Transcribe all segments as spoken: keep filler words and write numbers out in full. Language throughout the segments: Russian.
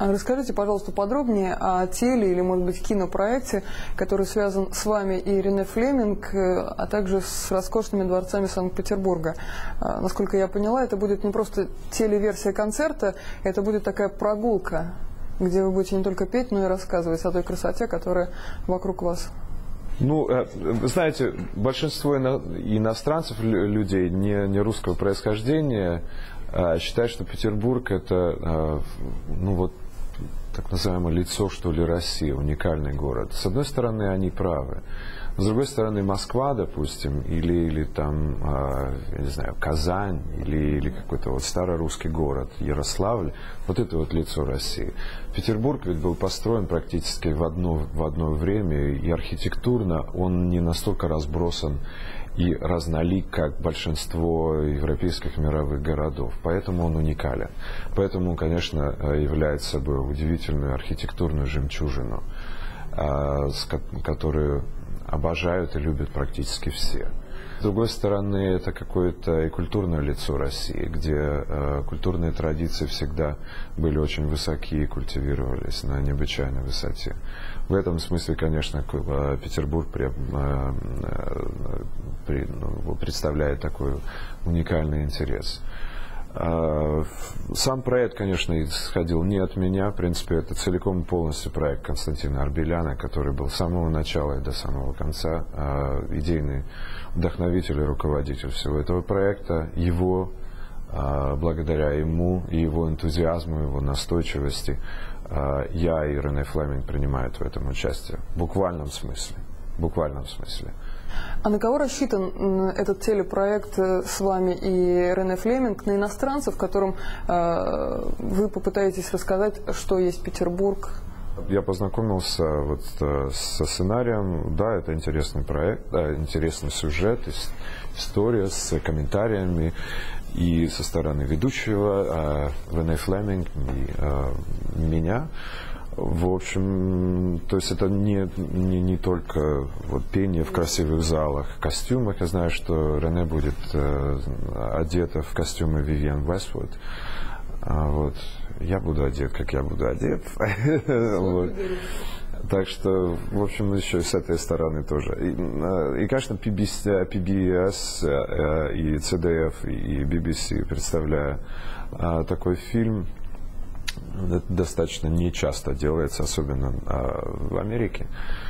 Расскажите, пожалуйста, подробнее о теле или, может быть, кинопроекте, который связан с вами и Рене Флеминг, а также с роскошными дворцами Санкт-Петербурга. Насколько я поняла, это будет не просто телеверсия концерта, это будет такая прогулка, где вы будете не только петь, но и рассказывать о той красоте, которая вокруг вас. Ну, вы знаете, большинство иностранцев, людей не, не русского происхождения, считают, что Петербург — это, ну вот, так называемое лицо, что ли, России, уникальный город. С одной стороны, они правы. С другой стороны, Москва, допустим, или, или там, я не знаю, Казань, или, или какой-то вот старорусский город, Ярославль, вот это вот лицо России. Петербург ведь был построен практически в одно, в одно время, и архитектурно он не настолько разбросан и разнолик, как большинство европейских мировых городов. Поэтому он уникален. Поэтому он, конечно, является собой удивительную архитектурную жемчужину, которую обожают и любят практически все. С другой стороны, это какое-то и культурное лицо России, где э, культурные традиции всегда были очень высоки и культивировались на необычайной высоте. В этом смысле, конечно, Петербург при, э, при, ну, представляет такой уникальный интерес. Сам проект, конечно, исходил не от меня. В принципе, это целиком и полностью проект Константина Арбеляна, который был с самого начала и до самого конца идейный вдохновитель и руководитель всего этого проекта. Его, благодаря ему и его энтузиазму, его настойчивости, я и Рене Флеминг принимают в этом участие. В буквальном смысле. В буквальном смысле. А на кого рассчитан этот телепроект с вами и Рене Флеминг? На иностранцев, которым э, вы попытаетесь рассказать, что есть Петербург? Я познакомился вот со сценарием. Да, это интересный проект, да, интересный сюжет, история с комментариями и со стороны ведущего э, Рене Флеминг и э, меня. В общем, то есть это не, не, не только вот пение в красивых залах, костюмах. Я знаю, что Рене будет э, одета в костюмы Вивиан Вествуд. А вот я буду одет, как я буду одет. Вот. Так что, в общем, еще и с этой стороны тоже. И, и конечно, пи би эс и си ди эф и би би си, представляя такой фильм, это достаточно нечасто делается, особенно а, в Америке.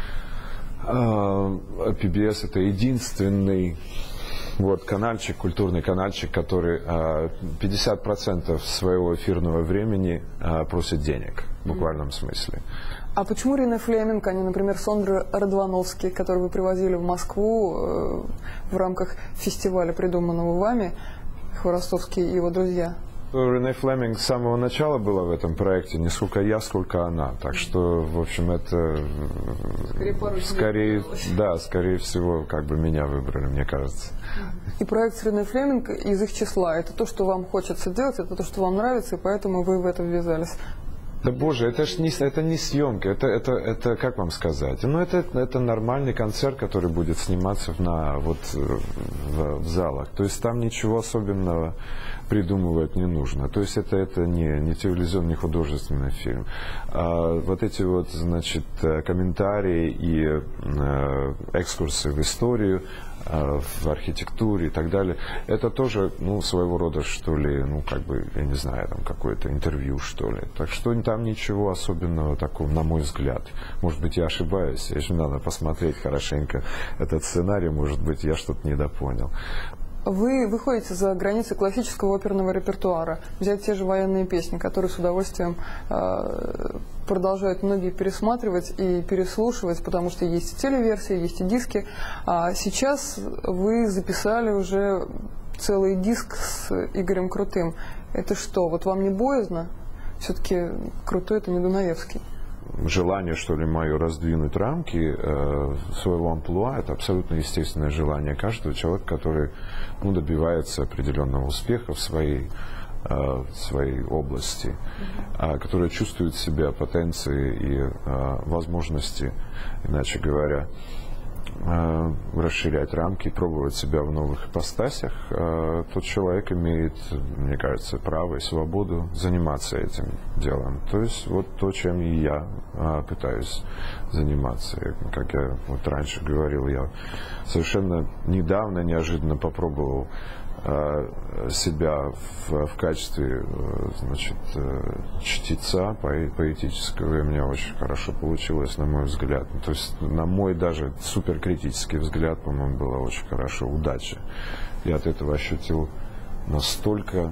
А, пи би эс — это единственный вот, канальчик, культурный канальчик, который а, пятьдесят процентов своего эфирного времени а, просит денег, в буквальном смысле. А почему Рене Флеминг, а не, например, Сондра Радвановский, которую вы привозили в Москву э, в рамках фестиваля, придуманного вами, Хворостовский и его друзья? Рене Флеминг с самого начала была в этом проекте, не сколько я, сколько она. Так что, в общем, это скорее, скорее да, скорее всего, как бы меня выбрали, мне кажется. И проект с Рене Флеминг из их числа. Это то, что вам хочется делать, это то, что вам нравится, и поэтому вы в это ввязались. Да боже, это ж не, это не съемка, это, это, это, как вам сказать, ну это, это нормальный концерт, который будет сниматься на, вот, в, в залах, то есть там ничего особенного придумывать не нужно, то есть это, это не, не телевизионный, не художественный фильм. А вот эти вот, значит, комментарии и э, экскурсы в историю, в архитектуре и так далее, это тоже, ну, своего рода, что ли, ну, как бы, я не знаю, там, какое-то интервью, что ли. Так что там ничего особенного такого, на мой взгляд. Может быть, я ошибаюсь, еще надо посмотреть хорошенько этот сценарий, может быть, я что-то недопонял. Вы выходите за границы классического оперного репертуара, взять те же военные песни, которые с удовольствием э, продолжают многие пересматривать и переслушивать, потому что есть и телеверсии, есть и диски. А сейчас вы записали уже целый диск с Игорем Крутым. Это что, вот вам не боязно? Все-таки Крутой — это не Дунаевский. Желание, что ли, мое раздвинуть рамки э, своего амплуа, это абсолютно естественное желание каждого человека, который, ну, добивается определенного успеха в своей, э, в своей области, э, который чувствует в себе потенции и э, возможности, иначе говоря, э, расширять рамки, пробовать себя в новых ипостасях, э, тот человек имеет, мне кажется, право и свободу заниматься этим делом. То есть вот то, чем и я э, пытаюсь заниматься. И, как я вот раньше говорил, я совершенно недавно, неожиданно попробовал себя в, в качестве, значит, чтеца поэтического, и у меня очень хорошо получилось, на мой взгляд. То есть, на мой даже суперкритический взгляд, по-моему, было очень хорошо, удача. Я от этого ощутил настолько,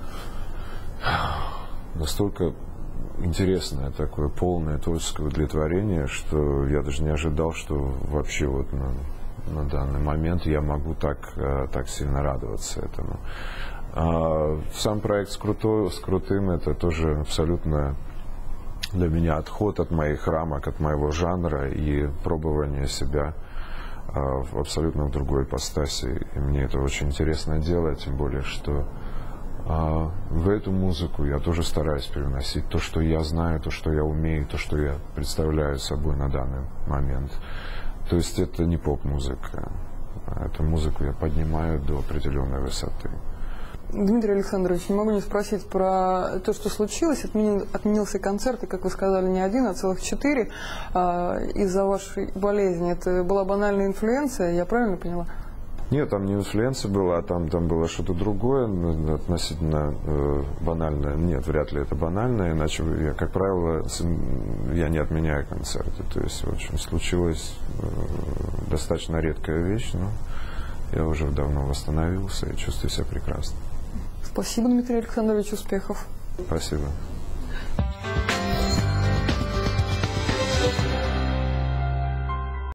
настолько интересное такое полное творческое удовлетворение, что я даже не ожидал, что вообще вот на на данный момент я могу так, так сильно радоваться этому. А сам проект с, крутой, с крутым, это тоже абсолютно для меня отход от моих рамок, от моего жанра и пробование себя в абсолютно другой ипостаси. И мне это очень интересно делать, тем более, что в эту музыку я тоже стараюсь привносить то, что я знаю, то, что я умею, то, что я представляю собой на данный момент. То есть это не поп-музыка. Эту музыку я поднимаю до определенной высоты. Дмитрий Александрович, не могу не спросить про то, что случилось. Отменил, отменился концерт, и, как вы сказали, не один, а целых четыре из-за вашей болезни. Это была банальная инфлюенция, я правильно поняла? Нет, там не инфлюенция была, а там, там было что-то другое, относительно э, банальное. Нет, вряд ли это банально, иначе я, как правило, я не отменяю концерты. То есть, в общем, случилась э, достаточно редкая вещь, но я уже давно восстановился и чувствую себя прекрасно. Спасибо, Дмитрий Александрович, успехов. Спасибо.